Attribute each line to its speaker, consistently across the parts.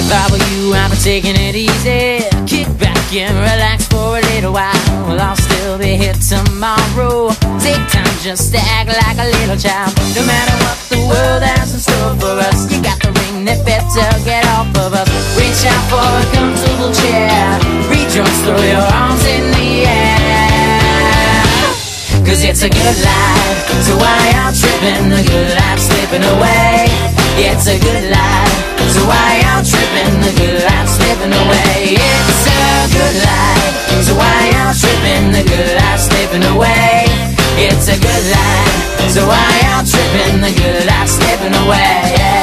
Speaker 1: If I were you, I'd be taking it easy. Kick back and relax for a little while. Well, I'll still be here tomorrow. Take time just to act like a little child. No matter what the world has in store for us, you got the ring that better get off of us. Reach out for a comfortable chair. Rejoice, throw your arms in the air. Cause it's a good life, so why I'm tripping? The good life slipping away. Yeah, it's a good life, so why I'm tripping? The good life slipping away. It's a good life, so why I'm tripping? The good life slipping away. It's a good life, so why I'm tripping? The good life slipping away.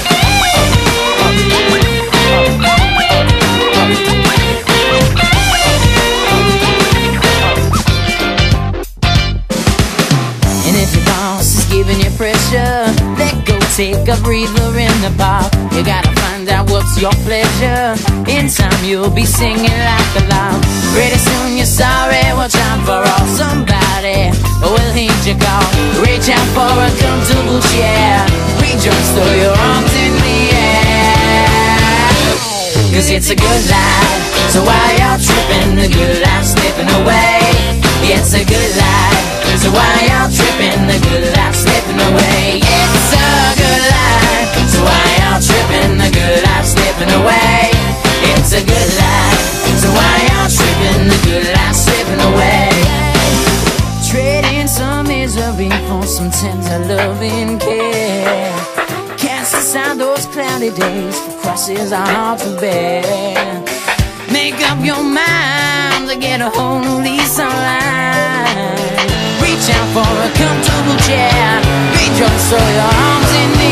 Speaker 1: And if your boss is giving you pressure, let go, take a breather in the park. You gotta find out what's your pleasure. In time you'll be singing like a lark. Pretty soon you're sorry, well time for all. Somebody will heed your call. Reach out for a comfortable chair. Rejoice, throw your arms in the air. Cause it's a good life, so why y'all tripping? The good life slipping away. It's a good life, so why y'all tripping? The good life slipping away. It's a good life, so why y'all tripping? The good life slipping away. It's a good life, so why y'all tripping? The good life slipping away. Trading some misery for some tender loving care. Cast aside those cloudy days, for crosses are hard to bear. Make up your mind to get a whole new lease on life. Reach out for a comfortable chair. Rejoice, throw your arms in the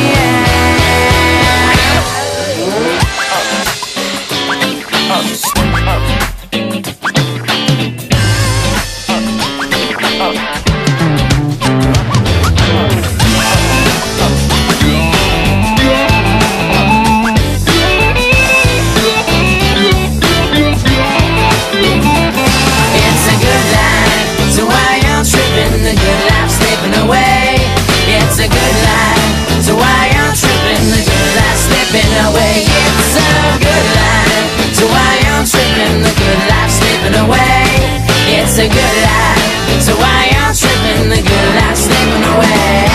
Speaker 1: It's a good life, so why y'all tripping? The good life slipping away.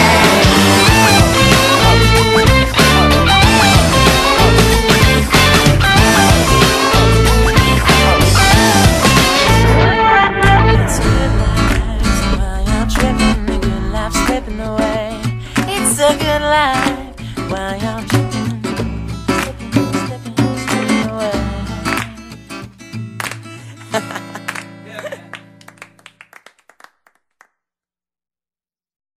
Speaker 1: It's a good life, so why y'all tripping? The good life slipping away. It's a good life, why y'all